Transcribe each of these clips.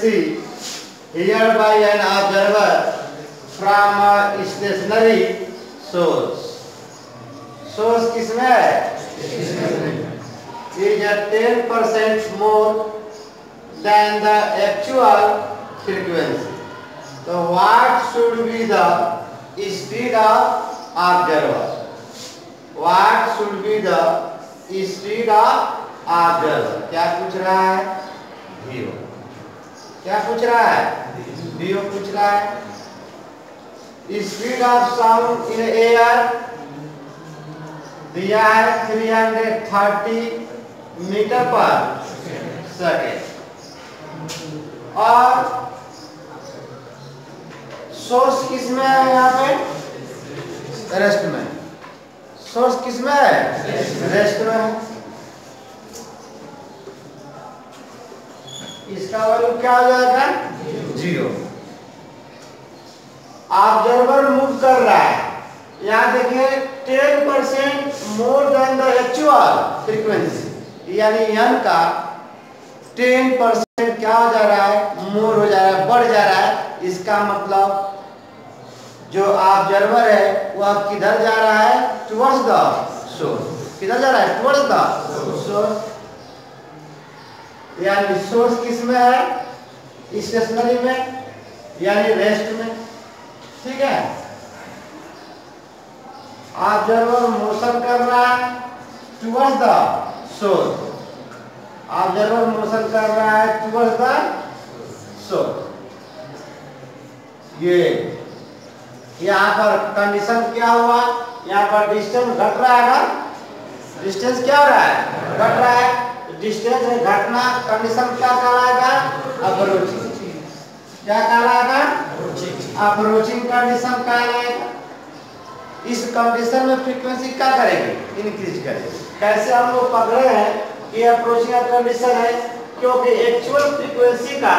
frequency here by an observer from a stationary source. Source किसमें है? Is at 10% more than the actual frequency. So what should be the speed of observer? What should be the speed of observer? क्या पूछ रहा है? VO. क्या पूछ रहा है? VO पूछ रहा है. Speed of sound in air दिया है 330 मीटर पर सेकेंड. और सोर्स किसमें है? यहाँ पे रेस्ट में. सोर्स किसमें है? रेस्ट में है. इसका वैल्यू क्या हो जाएगा? 0. ऑब्जर्वर मूव कर रहा है. यहाँ देखिए 10% more than the actual frequency, यानी n का 10% क्या हो जा रहा है? मोर हो जा रहा है, बढ़ जा रहा है. इसका मतलब जो ऑब्जर्वर है वह किधर जा रहा है? Towards the source. किधर जा रहा है? Towards the source. यानी सोर्स किसमें है? स्टेशनरी में, यानी रेस्ट में. ठीक है. ऑब्जर्वर मोशन कर रहा है towards the source. Observer motion कर रहा है टुवर्ड्स द सोर्स. ये यहाँ पर कंडीशन क्या हुआ? यहाँ पर डिस्टेंस घट रहा है ना? डिस्टेंस क्या हो रहा है? घट रहा है. डिस्टेंस में घटना कंडीशन क्या कहलाएगा? अप्रोचिंग. क्या कहलाएगा? अप्रोचिंग कंडीशन कहलाएगा. इस कंडीशन में फ्रीक्वेंसी क्या करेगी? इंक्रीज करेगी. कैसे हम लोग पकड़े हैं कि अप्रोचिंग कंडीशन है? क्योंकि एक्चुअल फ्रीक्वेंसी का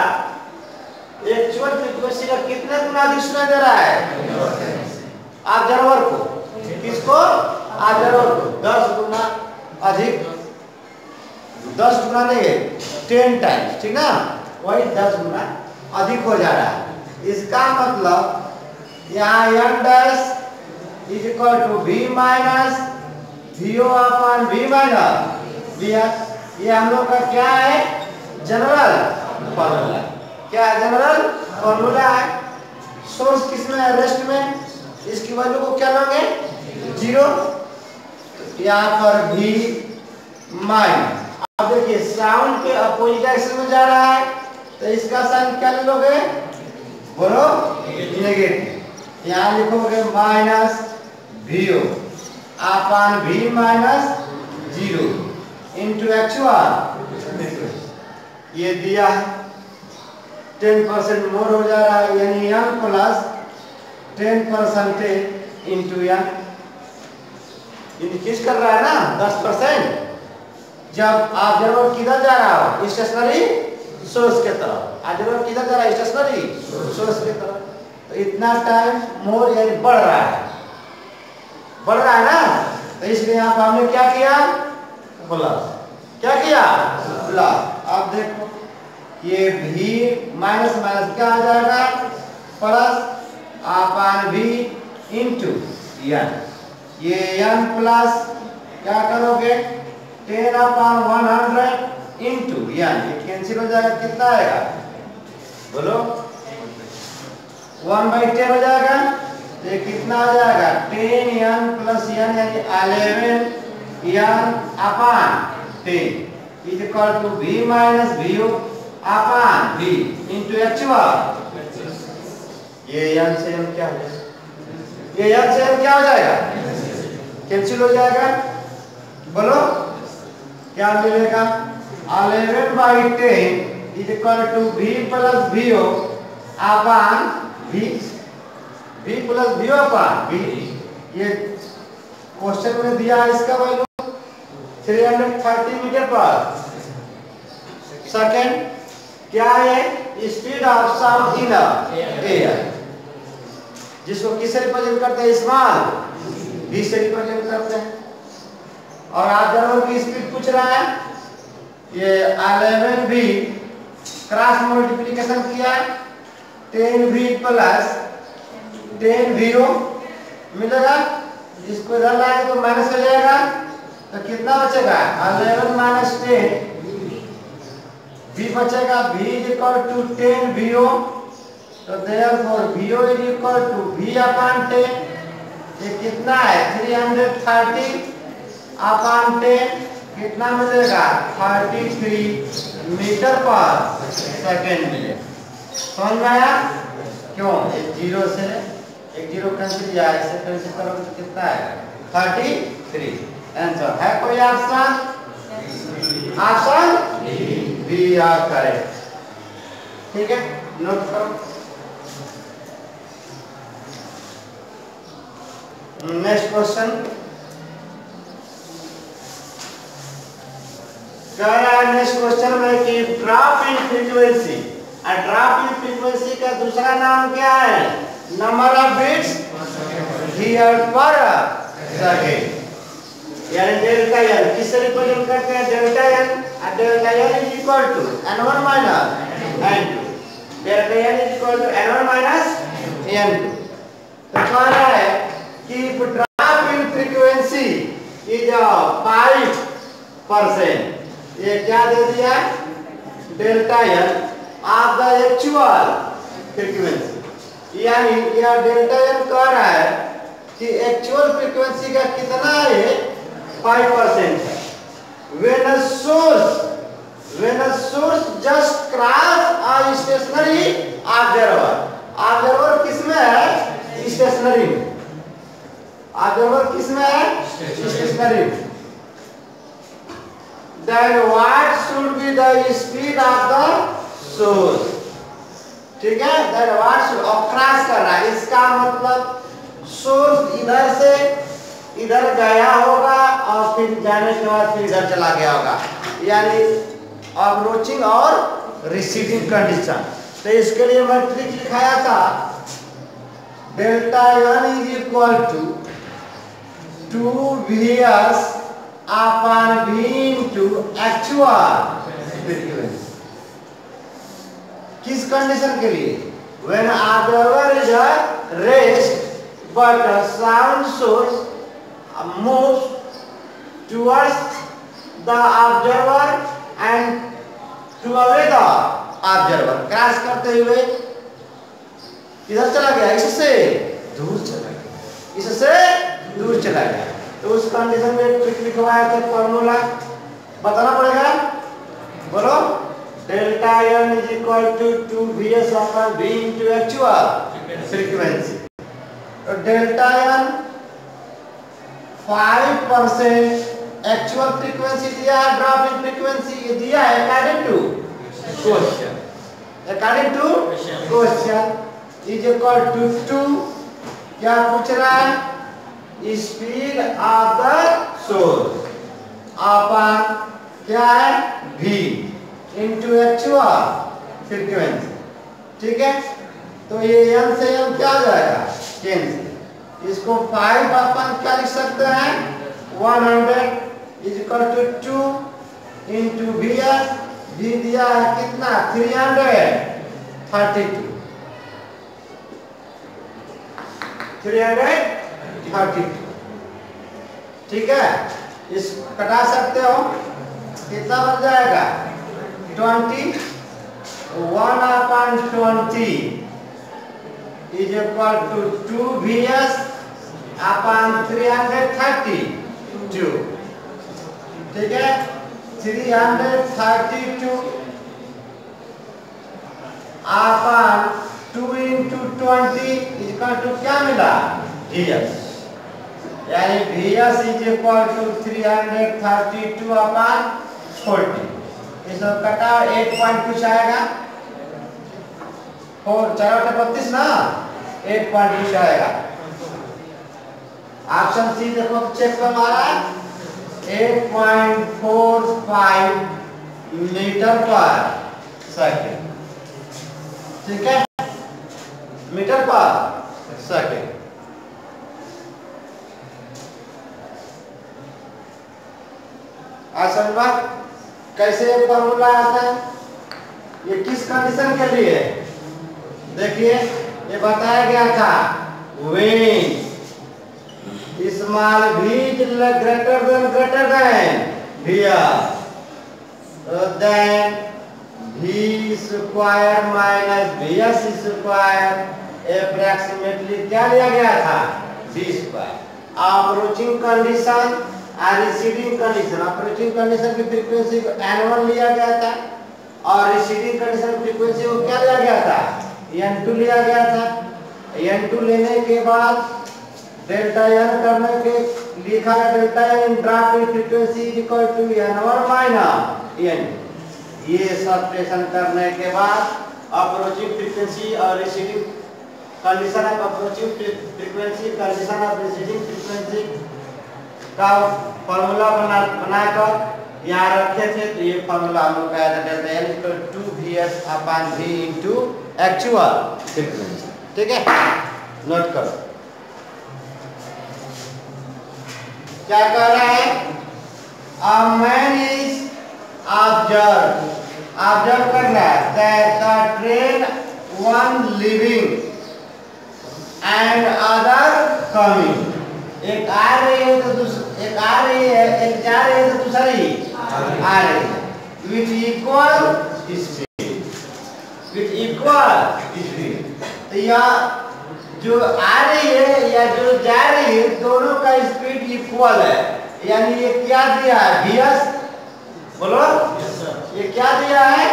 कितने गुना अधिक सुनाई दे रहा है? ऑब्जर्वर को. किसको? ऑब्जर्वर को 10 गुना अधिक. 10 गुना नहीं, 10 टाइम्स. ठीक ना? वही 10 गुना अधिक हो जा रहा है. इसका मतलब यहाँ n dash is equal to v minus VO upon v minus VS. ये हम लोग का क्या है? General formula. क्या जनरल फॉर्मूला है. सोर्स किसमें है? रेस्ट में. इसकी वैल्यू को क्या लोगे? 0. यहाँ पर v माइनस. अब देखिए साउंड के अपोजिट डायरेक्शन में जा रहा है तो इसका साइन क्या लोगे? बोलो नेगेटिव. यहाँ लिखोगे minus VO upon v minus 0 into actual. ये दिया है 10% मोर हो जा रहा है, यानी n plus 10% into n. Increase कर रहा है ना 10%. जब ऑब्जर्वर किधर जा रहा हो? स्टेशनरी सोर्स के तरफ. ऑब्जर्वर किधर जा रहा है? स्टेशनरी सोर्स के तरफ. तो इतना टाइम मोर यानी बढ़ रहा है. बढ़ रहा है ना? तो इसलिए यहाँ पर हमने क्या किया? प्लस. क्या किया? प्लस. अब देखो ये v माइनस माइनस क्या आ जाएगा? Plus upon v into n. ये n प्लस क्या करोगे? 10 अपॉन 100 इंटू n. ये कैंसिल हो जाएगा. कितना आएगा? बोलो 1/10 हो जाएगा. तो ये कितना हो जाएगा? 10n प्लस n यानी 11n upon 10 is equal to v minus VO upon v into actual. ये n से m क्या हो जाएगा? ये n से m क्या हो जाएगा? कैंसिल हो जाएगा. बोलो क्या मिलेगा? 11/10 is equal to v plus VO upon v plus VO upon v. ये क्वेश्चन में दिया है इसका वैल्यू 330 मीटर पर सेकेंड. क्या है? Speed of sound in air, जिसको किससे रिप्रेजेंट करते हैं? स्मॉल v से रिप्रेजेंट करते हैं. और ऑब्जर्वर की स्पीड पूछ रहा है. ये 11v क्रॉस मल्टीप्लिकेशन किया 10v प्लस 10v मिलेगा, इसको इधर लाएंगे तो माइनस हो जाएगा, तो कितना बचेगा 11 माइनस 10 v बचेगा, v इज इक्वल टू 10 तो therefore vo is equal to v upon 10, ये कितना है 330 अपॉन 10 कितना मिलेगा 33 मीटर पर सेकेंड मिलेगा। समझ में आया? क्यों एक जीरो से एक जीरो कैंसिल किया, इसे कैंसिल करोगे तो कितना है 33। आंसर है कोई option? Option B are correct. ठीक है, नोट करो। नेक्स्ट क्वेश्चन कह रहा है नेक्स्ट क्वेश्चन में कि drop in frequency, drop in frequency का दूसरा नाम क्या है? Number of beats here per second, यानी डेल्टा एन किससे रिप्रेजेंट करते हैं? डेल्टा एन, और delta N is equal to n1 minus n2, delta N is equal to n1 minus n2। तो कह रहा है कि ड्रॉप इन फ्रीक्वेंसी इज 5%, ये क्या दे दिया delta N of the actual frequency, यानी यह डेल्टा एन कह रहा है कि एक्चुअल फ्रीक्वेंसी का कितना है 5% है। when a source just cross a stationary observer, observer किसमें है? स्टेशनरी में। ऑब्जर्वर किसमें है? स्टेशनरी में। Then what should be the speed of the source? ठीक है, then what should क्रॉस कर रहा है, इसका मतलब सोर्स इधर से इधर गया होगा और फिर जाने के बाद फिर इधर चला गया होगा, यानी अप्रोचिंग और रिसीविंग कंडीशन। तो इसके लिए मैं ट्रिक लिखाया था, delta N is equal to 2vs upon v into actual frequency. किस कंडीशन के लिए? When observer is at rest but sound source moves towards the observer and to away the observer, cross करते हुए किधर चला गया? इससे दूर चला गया, इससे दूर चला गया। तो उस कंडीशन में ट्रिक लिखवाया था, फॉर्मूला बताना पड़ेगा। बोलो, delta N is equal to 2vs upon v into actual frequency. तो डेल्टा एन 5% एक्चुअल फ्रीक्वेंसी दिया है, ड्रॉप इन फ्रीक्वेंसी दिया है according to question, according to question is equal to 2, क्या पूछ रहा है? Speed of the source upon क्या है v इनटू एक्चुअल फ्रीक्वेंसी। ठीक है, तो ये n से m क्या हो जाएगा? कैंसिल। इसको 5 अपन क्या लिख सकते हैं? 100 is equal to 2 into vs, v दिया है कितना? 332, 332। ठीक है, इस कटा सकते हो, कितना बन जाएगा? 20, 1 upon 20 is equal to 2vs upon 332। ठीक है, 332 upon 2 into 20 is equal to क्या मिला? vs, यानी vs is equal to 332 upon 40। इसको कटा 8 कुछ आएगा, 4 ना, 8 कुछ आएगा। ऑप्शन सी देखो, चेक कर मारा 8.45 मीटर पर सेकंड। ठीक है, मीटर पर सेकंड। समझ कैसे फॉर्मूला आता है? ये किस कंडीशन के लिए? देखिए ये बताया गया था when small v greater than here then v square minus vs square approximately क्या लिया गया था? v square। अप्रोचिंग कंडीशन और रिसीडिंग कंडीशन, अप्रोचिंग कंडीशन की फ्रीक्वेंसी को n1 लिया गया था और रिसीडिंग कंडीशन फ्रीक्वेंसी को क्या लिया गया था? n2 लिया गया था। n2 लेने के बाद डेल्टा n करने के लिखा है delta n drop in frequency equal to n1 minus n। ये सबट्रैक्शन करने के बाद अप्रोचिंग फ्रीक्वेंसी और receding condition of approaching frequency, condition of receding frequency का फॉर्मूला बनाकर यहाँ रखे थे। तो ये फॉर्मूला हम लोग का delta n equal to vs upon v into actual frequency. ठीक है, नोट करो क्या कह रहा है? A man is ऑब्जर्व करना है that the train one leaving and other coming। एक आ रही है तो एक आ रही है, एक जा रही है तो दूसरी आ रही है with equal speed। तो यह जो आ रही है या जो जा रही है दोनों का स्पीड इक्वल है, यानी ये क्या दिया है? vs, बोलो ये क्या दिया है?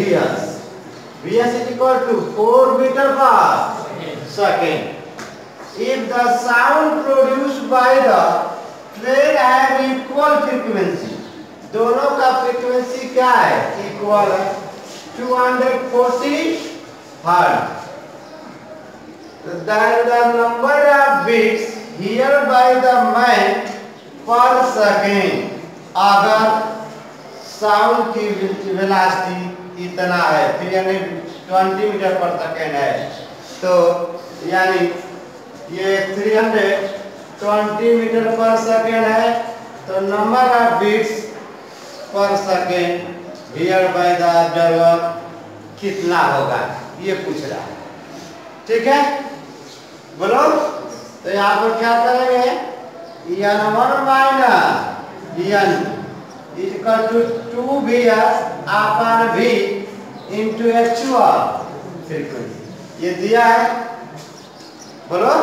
vs is equal to 4 meter per second। If the sound produced by the train have equal frequency, दोनों का फ्रीक्वेंसी क्या है? इक्वल है, 240 hertz. Then the number of beats heard by the man per second, अगर sound की velocity इतना है 320 metre per second है, तो यानी ये 320 मीटर पर सेकेंड है, तो number of beats per second hear by the observer कितना होगा ये पूछ रहा है। ठीक है, बोलो। तो यहाँ पर क्या करेंगे? n1 minus n equal to 2vs upon v into actual frequency. ये दिया है, बोलो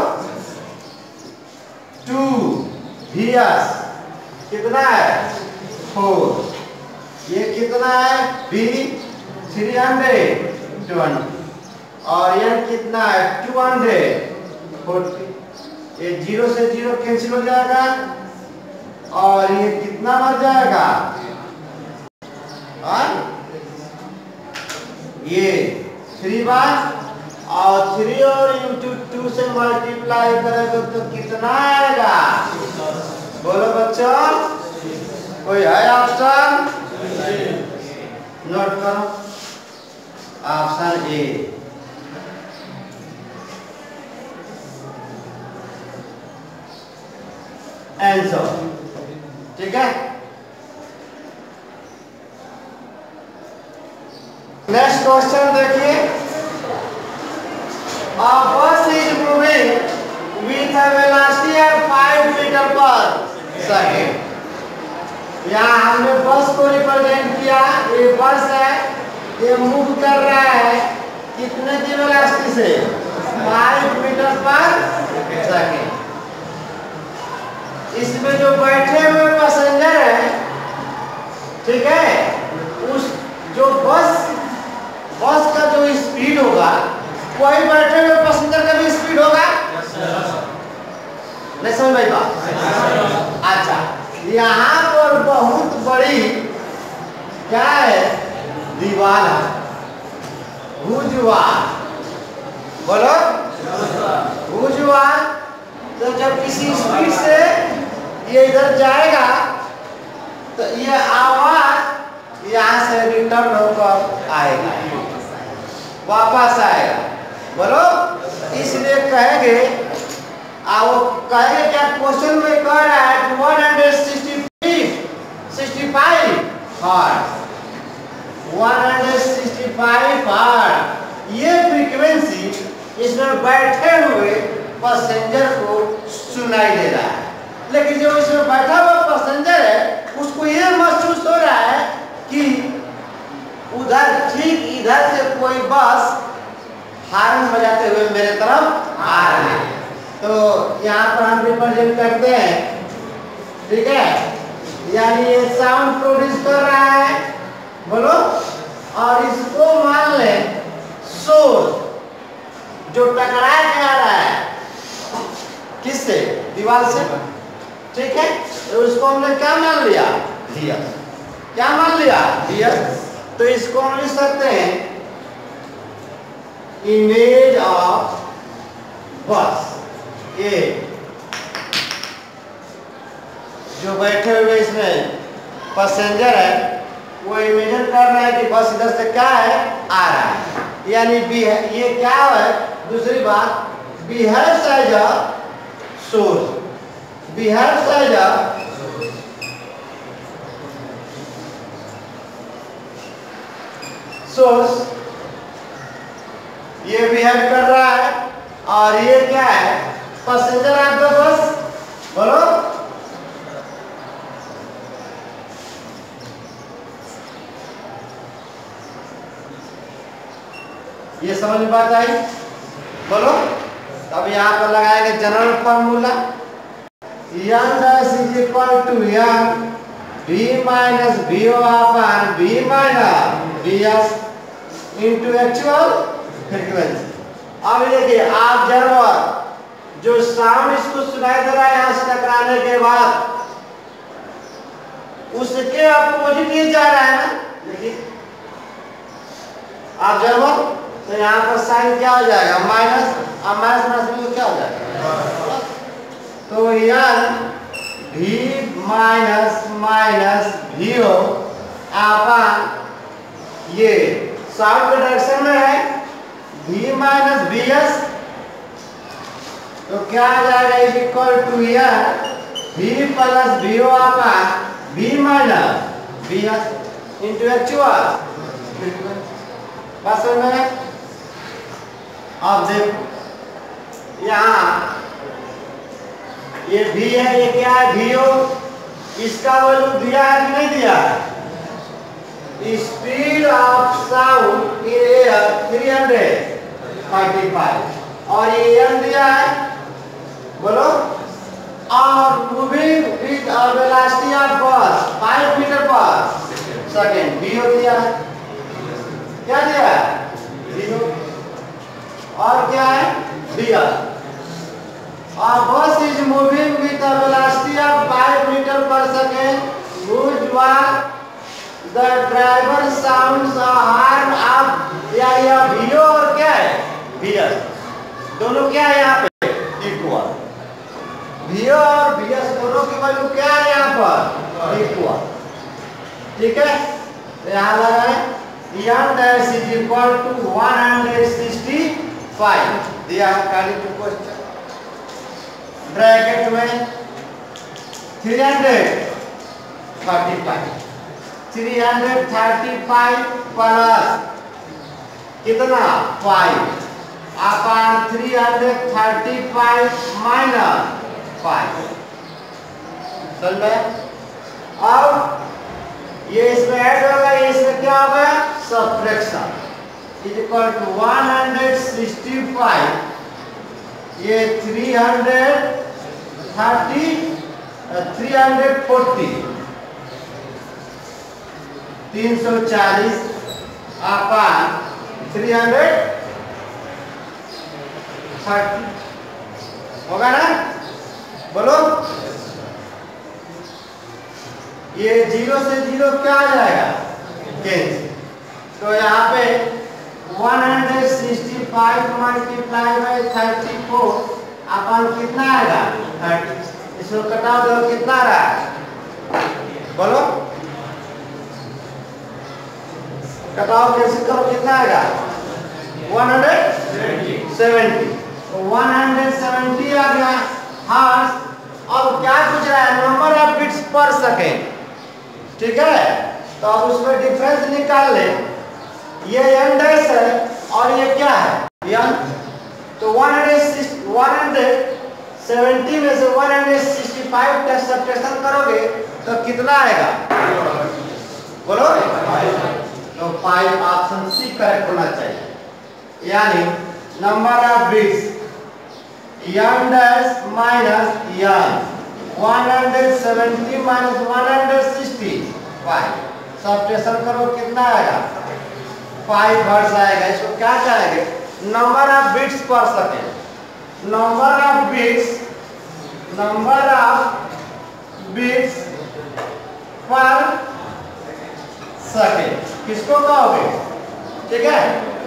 2vs कितना है? 4। ये कितना है? v 320 और n कितना है? 240। ये 0 से 0 कैंसिल हो जाएगा और ये कितना बन जाएगा? ये 3 बार और 3 और इंटू 2 से मल्टीप्लाई करेंगे तो कितना आएगा? बोलो बच्चों, कोई है ऑप्शन? नोट करो ऑप्शन ए। आंसर। ठीक है, नेक्स्ट क्वेश्चन देखिए। A bus is moving with a velocity of 5 metre per second. यहाँ हमने बस को रिप्रेजेंट किया, ये बस है, ये मूव कर रहा है कितने की वेलोसिटी से? 5 मीटर पर सेकेंड। इसमें जो बैठे हुए पैसेंजर है, ठीक है, उस जो बस का जो स्पीड होगा वही बैठे हुए पैसेंजर का भी स्पीड होगा। नहीं समझ भाई बात? अच्छा, यहाँ पर बहुत बड़ी क्या है? दीवार है, भुजवार। बोलो भुजवार। तो जब किसी स्पीड से ये इधर जाएगा तो ये आवाज यहाँ से रिटर्न होकर आएगा, वापस आएगा। बोलो, इसलिए कहेंगे वो कहेंगे क्या? क्वेश्चन में कह रहा है 165 हर्ट्ज, 165 65 हर्ट्ज। ये फ्रीक्वेंसी इसमें बैठे हुए पैसेंजर को सुनाई दे रहा है, लेकिन जो इसमें बैठा हुआ पैसेंजर है उसको ये महसूस हो रहा है कि उधर ठीक इधर से कोई बस हार्न बजाते हुए मेरे तरफ आ रहा है। तो यहाँ पर हम रिप्रेजेंट करते हैं, ठीक है, यानी ये साउंड प्रोड्यूस कर रहा है, बोलो, और इसको मान लें सोर्स जो टकरा के आ रहा है किससे, दीवार से, ठीक है, तो उसको हमने क्या मान लिया, Vs, क्या मान लिया, Vs। तो इसको हम लिख सकते हैं इमेज ऑफ बस। ये जो बैठे हुए इसमें पैसेंजर है वो इमेजिन कर रहा है कि बस इधर से क्या है, आ रहा है, यानी बी है, ये क्या है, दूसरी बात, behaves as a source, behaves as a source, ये बिहेव कर रहा है, और ये क्या है, पैसेंजर ऑफ द बस, बोलो, ये समझ में बात आई, बोलो। तब यहाँ पर लगाएंगे general formula, n dash is equal to n v minus vo upon v minus vs into actual frequency। अब देखिए ऑब्जर्वर जो साउंड इसको सुनाई दे रहा है यहाँ से टकराने के बाद, उसके अपोजिट ये जा रहा है ना, देखिए ऑब्जर्वर, तो यहाँ पर साइन क्या हो जाएगा, माइनस, और माइनस माइनस में क्या हो जाएगा, तो यार v minus minus vo upon ये साउंड के डायरेक्शन में है v माइनस vs, तो क्या आ जाएगा, इज इक्वल टू यार v plus vo upon v minus vs into actual. बात समझ में? अब देखो यहाँ ये V है, ये क्या है, VO, इसका वैल्यू दिया है कि नहीं दिया है, speed of sound in air 345, और ये n दिया है, बोलो, और मूविंग विद वेलोसिटी ऑफ बस 5 मीटर पर सेकेंड, VO दिया है, क्या दिया है, VO, और क्या है, Vs, और bus is moving with a velocity of 5 metre per second, which while the driver sounds a horn of, या VO और क्या है, Vs, दोनों क्या है यहाँ पे, इक्वल, VO और Vs दोनों की वैल्यू क्या है यहाँ पर, इक्वल, ठीक है। तो यहाँ लगा है n dash is equal to 165 दिया है, according to question, ब्रैकेट में 335 प्लस कितना 5 अपॉन 335 माइनस 5, समझ में? अब ये इसमें ऐड होगा, ये इसमें क्या होगा, सबट्रैक्शन, इज इक्वल टू 165, ये 340 340 अपॉन 330 होगा ना, बोलो, ये 0 से 0 क्या आ जाएगा, कैंसिल, तो यहाँ पे 165 मल्टीप्लाई बाई 34 अपन कितना आएगा, 30, इसको कटाओ दो, कितना आ रहा है, बोलो, कटाओ कैसे करो, कितना आएगा, 170, तो 170 आ गया हर्ट्ज। अब क्या पूछ रहा है, number of bits per second, ठीक है, तो अब उसमें डिफरेंस निकाल ले, ये n डैश है और ये क्या है n। तो 170 में से 165 का सब्ट्रैक्शन करोगे तो कितना आएगा बोलो। तो 5 ऑप्शन सी करेक्ट होना चाहिए। यानी number of bits n dash minus n 170 minus 165 subtraction करो कितना आएगा 5 हर्ट्ज आएगा। इसको क्या कहेंगे number of bits per second. Number of bits per second किसको कहोगे ठीक है।